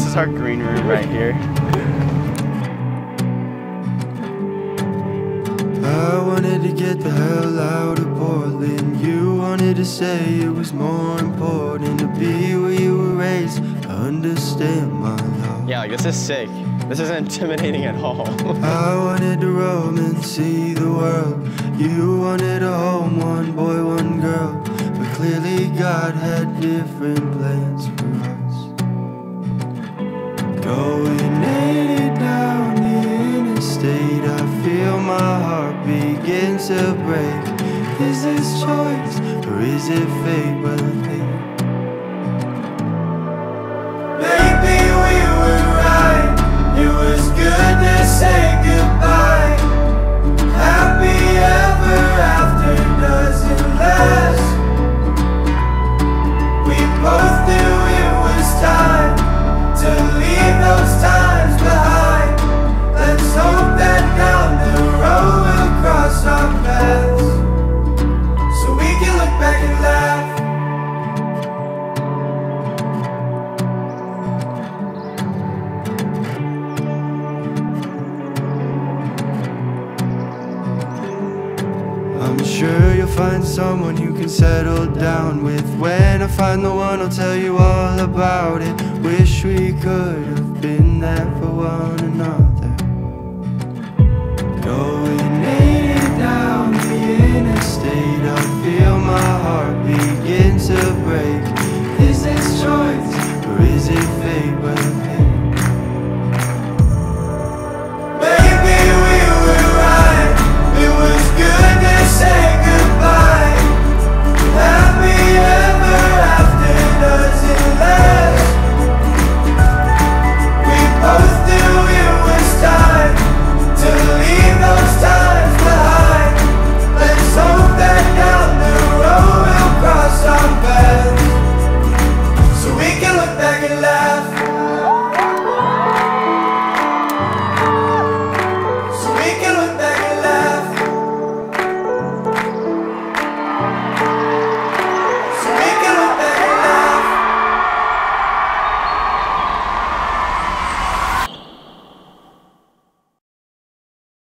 is our green room right here. I wanted to get the hell out of Portland. You wanted to say it was more important to be where you were raised. I understand my love. Yeah, like this is sick. This isn't intimidating at all. I wanted to roam and see the world. You wanted a home, one boy, one girl. But clearly God had different plans for us. Going 80 down the interstate, I feel my heart begin to break. Is this choice or is it fate? Well, I think maybe we were right. It was good to say goodbye. Happy ever after doesn't last. We both knew it was time to leave those times behind. Let's hope that down the road we'll cross our paths, so we can look back and laugh. I'm sure you'll find someone you can settle down with. When I find the one, I'll tell you all about it. Wish we could have been there for one another. Going 80 down the interstate, I feel my heart begin to break. Is this choice or is it fate? Well, maybe we were right. It was good to say goodbye. Happy ever after doesn't last. We both knew it was time to leave those times behind. Let's hope that down the road we'll cross our paths, so we can look back and laugh.